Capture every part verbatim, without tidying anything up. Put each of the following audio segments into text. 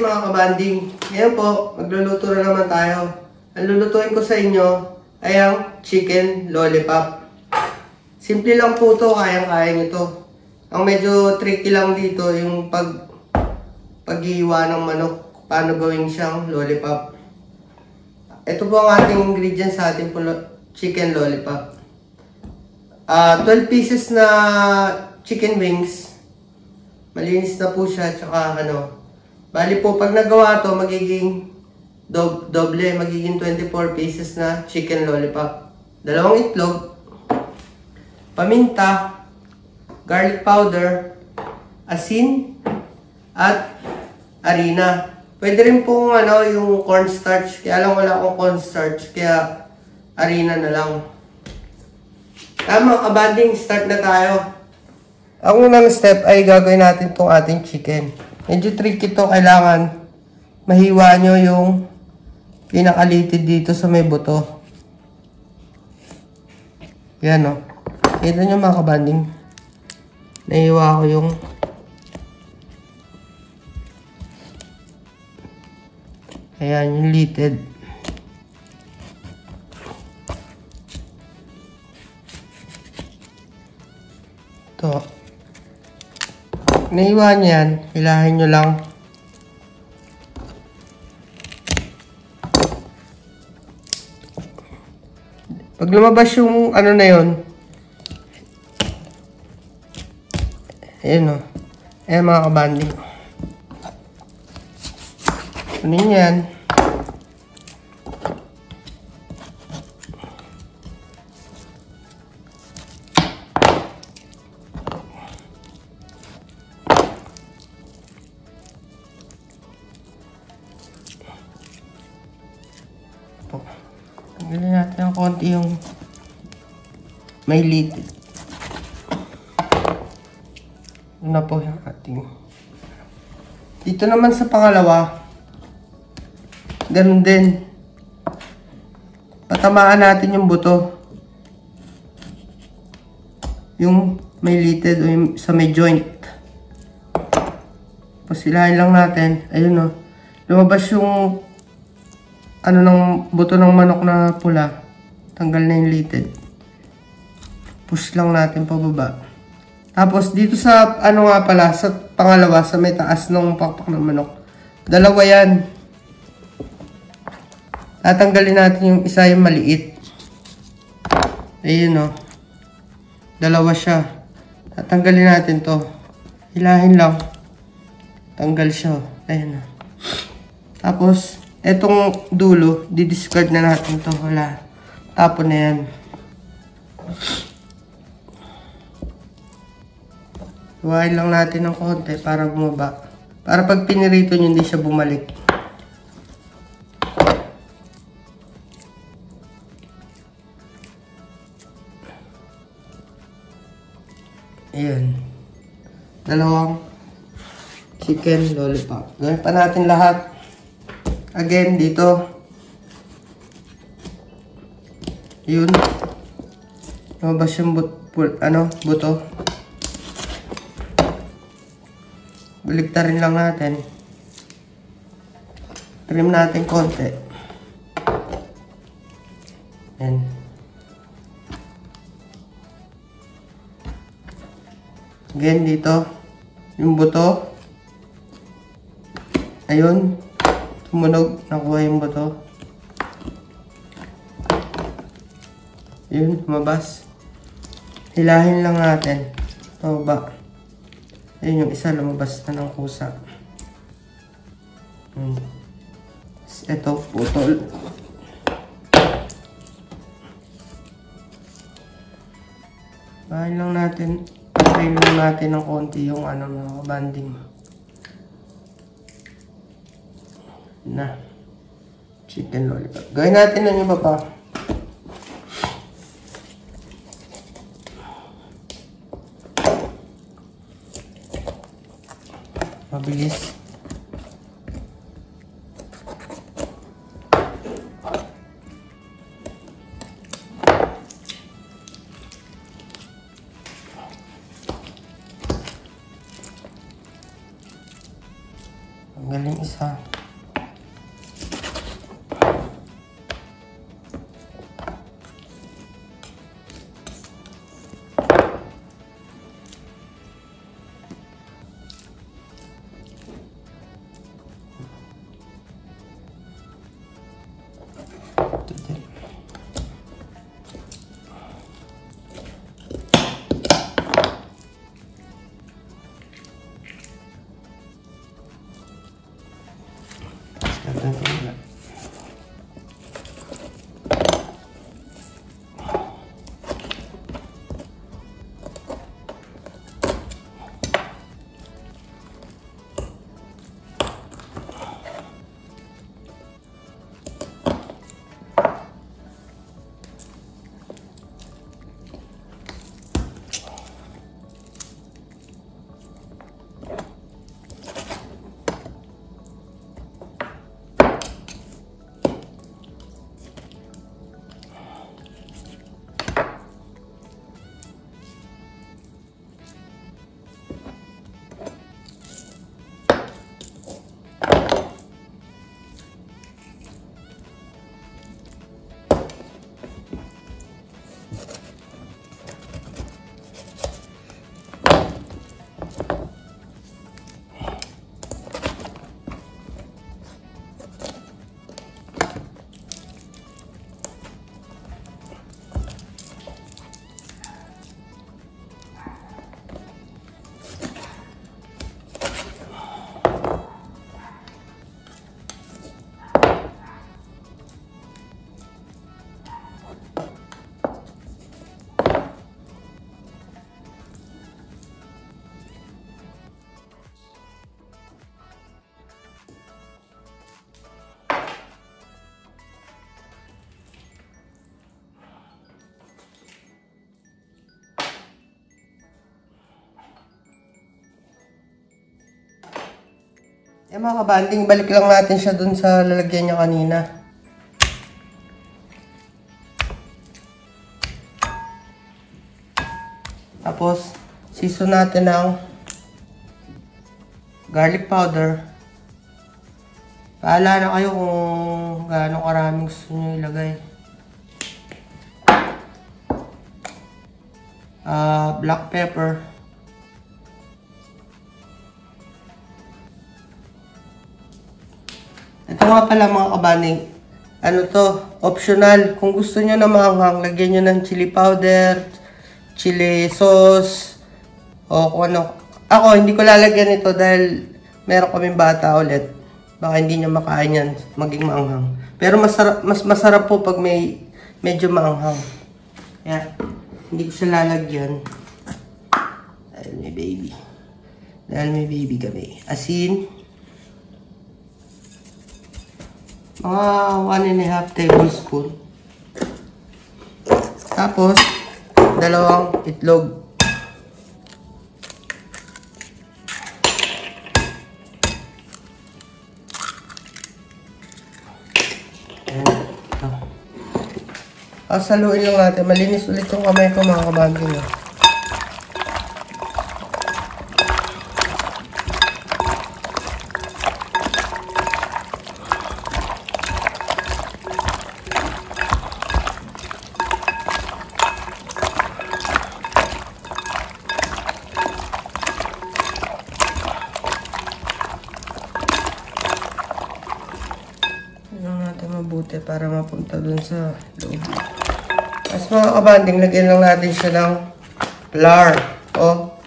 mga kabanding. Ngayon po, magluluto na naman tayo. Ang lulutuin ko sa inyo ay ang chicken lollipop. Simple lang po ito, kayang-kaya nyo ito. Ang medyo tricky lang dito yung pag paghiwa ng manok. Paano gawin siyang lollipop. Ito po ang ating ingredients sa ating chicken lollipop. Uh, twelve pieces na chicken wings. Malinis na po siya, tsaka ano. Bali po, pag nagawa to magiging do doble, magiging twenty-four pieces na chicken lollipop. Dalawang itlog, paminta, garlic powder, asin, at harina. Pwede rin pong ano, yung cornstarch. Kaya lang wala akong cornstarch, kaya harina na lang. Tama, kabanding, start na tayo. Ang unang step ay gagawin natin itong ating chicken. Medyo tricky to, kailangan mahiwa nyo yung pinakalitid dito sa may buto. Yan o. Kita nyo mga kabanding. Nahiwa ko yung ayan, yung litid. Ito. Naiwa niyan, hilahin nyo lang. Pag lumabas yung ano na yun, ayan o. Ayan mga kabanding. Kunin yan. Tanggalin natin ng konti yung may litid. Ito na po yung ating. Dito naman sa pangalawa, ganun din. Patamaan natin yung buto. Yung may litid o yung sa may joint. Pasilahin lang natin. Ayun o. Lumabas yung ano ng buto ng manok na pula. Tanggal na yung litid. Push lang natin pababa. Tapos dito sa ano nga pala, sa pangalawa, sa may taas ng pakpak ng manok. Dalawa yan. Tatanggalin natin yung isa, yung maliit. Ayun o. Dalawa siya. Tatanggalin natin to. Hilahin lang. Tanggal siya. Ayun o. Tapos, etong dulo, didiscard na natin to. Wala. Tapon na yan. Huwain lang natin ng konti para bumaba. Para pag pinirito nyo, hindi siya bumalik. Ayan. Dalawang chicken lollipop. Gawin pa natin lahat. Again, dito. Yun. Lumabas yung but, but, ano, buto. Baliktarin lang natin. Trim natin konti. Ayan. Again, dito. Yung buto. Ayun. Tumunog. Nakuha yung buto. Yun. Lumabas. Hilahin lang natin. Pababa. Ayun yung isa. Lumabas na ng kusa. Hmm. Ito. Putol. Bahin lang natin. Patayin lang natin ng konti yung ano mga banding. Na. Chicken lollipop. Gawin natin ng iba pa. Mabilis. Tanggalin isa. Eh mga kabanding, balik lang natin siya dun sa lalagyan niya kanina. Tapos, season natin ng garlic powder. Paala na kayo kung gaano karaming gusto nyo ilagay. Uh, black pepper. Ito nga pala mga kabanding, ano to, optional. Kung gusto nyo na maanghang, lagyan nyo ng chili powder, chili sauce, o kung ano. Ako, hindi ko lalagyan ito dahil meron kaming bata ulit. Baka hindi nyo makain yan, maging maanghang. Pero masarap, mas masarap po pag may medyo maanghang. Kaya, hindi ko siya lalagyan. Dahil may baby. Dahil may baby kami. Asin. Mga one and a half tablespoon. Tapos, dalawang itlog. Ayan. Ito. Tapos, saluin lang natin. Malinis ulit yung kamay ko mga kabanding. Mabuti para mapunta dun sa loob. As mga kabanding, lagyan lang natin siya ng flour o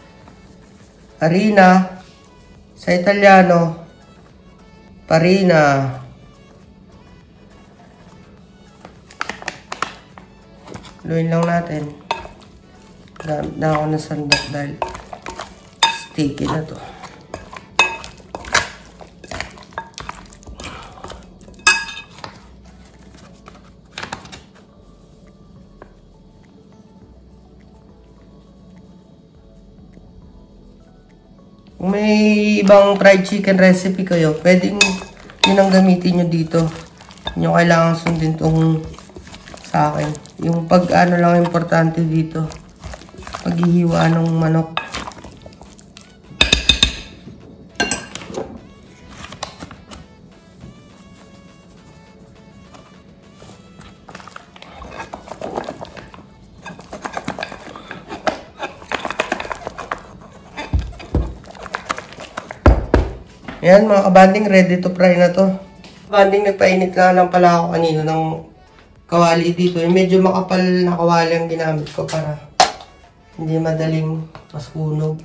harina, sa Italiano farina. Luin lang natin. Gamit na ako ng sandok dahil sticky na to. Kung may ibang fried chicken recipe kayo, pwedeng yun ang gamitin nyo dito. Hindi nyo kailangan sundin itong sa akin. Yung pag ano lang importante dito, paghihiwa ng manok. Ayan mga kabanding, ready to fry na to. Kabanding, nagpainit na lang pala ako kanina ng kawali dito. Yung medyo makapal na kawali ang ginamit ko para hindi madaling masunog.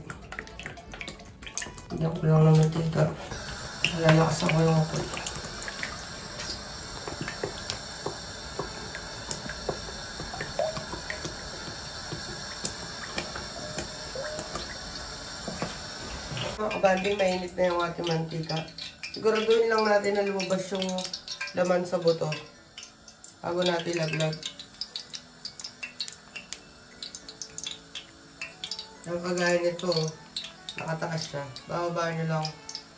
Hindi ko lang naman tika. Lalakas ako yung apol. Mga kabanding, mainit na yung ating mantika. Siguraduhin lang natin na lumabas yung laman sa buto bago natin laglag. Yung kagaya nito, nakataas siya. Bababa nyo lang.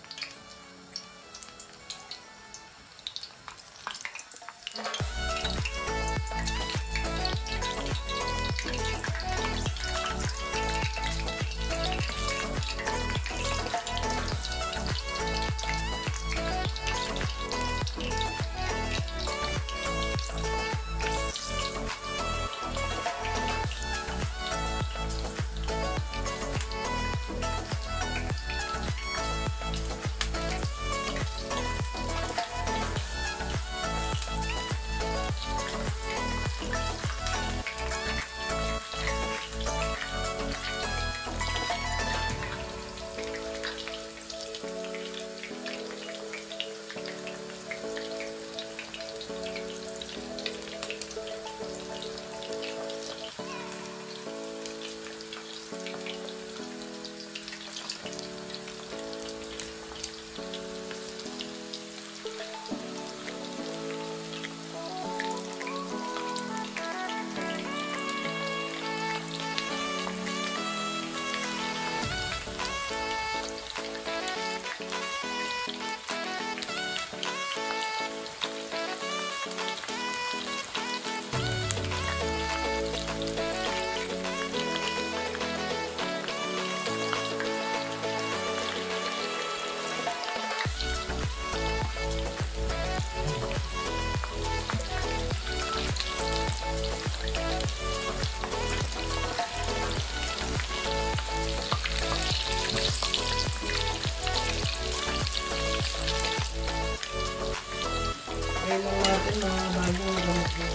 Kaya lang natin mga bagong gamit na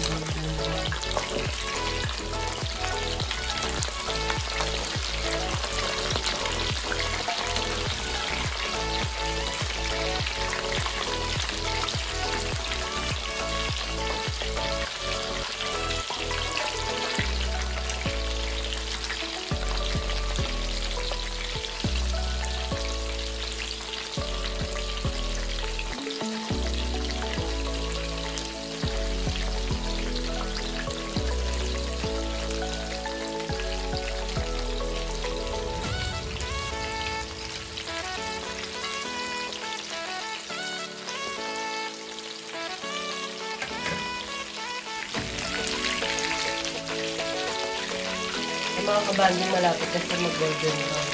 mga kabanding malapit na sa mag-golden brown.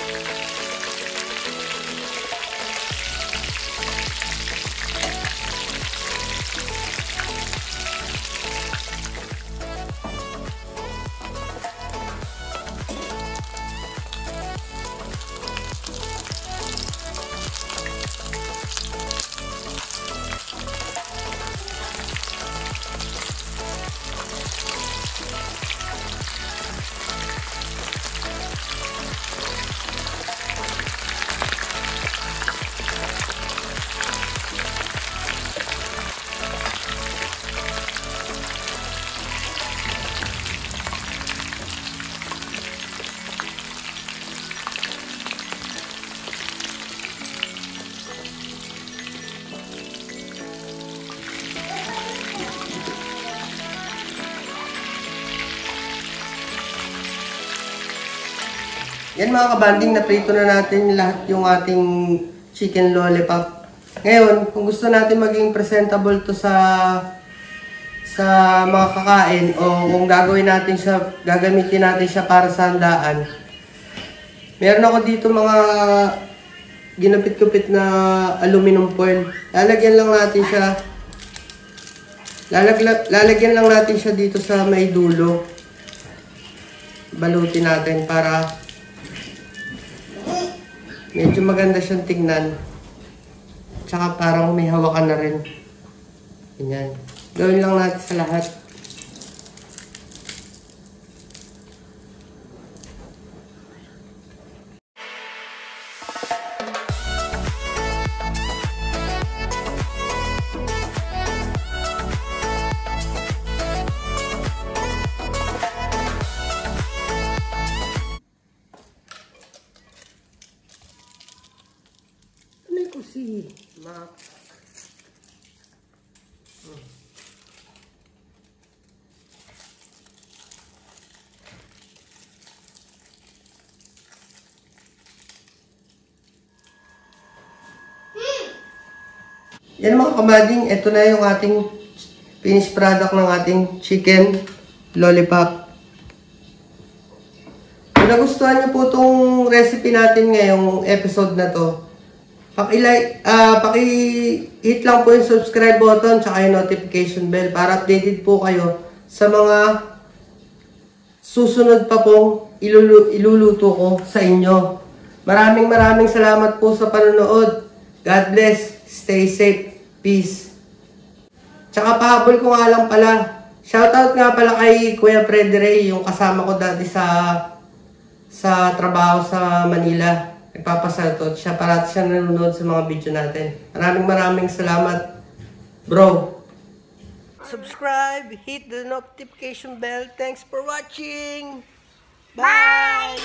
Yan mga kabanding, naprito na natin lahat yung ating chicken lollipop. Ngayon, kung gusto natin maging presentable to sa sa mga kakain o kung gagawin natin siya, gagamitin natin siya para sa handaan. Meron ako dito mga ginupit-kupit na aluminum foil. Lalagyan lang natin siya. Lalag, lalagyan lang natin siya dito sa may dulo. Balutin natin para medyo maganda siyang tingnan. tsaka parang may hawakan na rin. Ganyan. Gawin lang natin sa lahat. Si Max. Hmm. Yan mga kamading, ito na yung ating finished product ng ating chicken lollipop. Kung nagustuhan niyo po itong recipe natin ngayong episode na to, Paki-like, uh, paki-hit lang po yung subscribe button tsaka yung notification bell para updated po kayo sa mga susunod pa pong ilulu iluluto ko sa inyo. Maraming maraming salamat po sa panonood. God bless. Stay safe. Peace. Tsaka pahabol ko nga lang pala. Shoutout nga pala kay Kuya Freddy Ray, yung kasama ko dati sa sa trabaho sa Manila. Nagpapasaltot siya, parati siya nanonood sa mga video natin. Maraming maraming salamat, bro. Subscribe, hit the notification bell. Thanks for watching. Bye! Bye!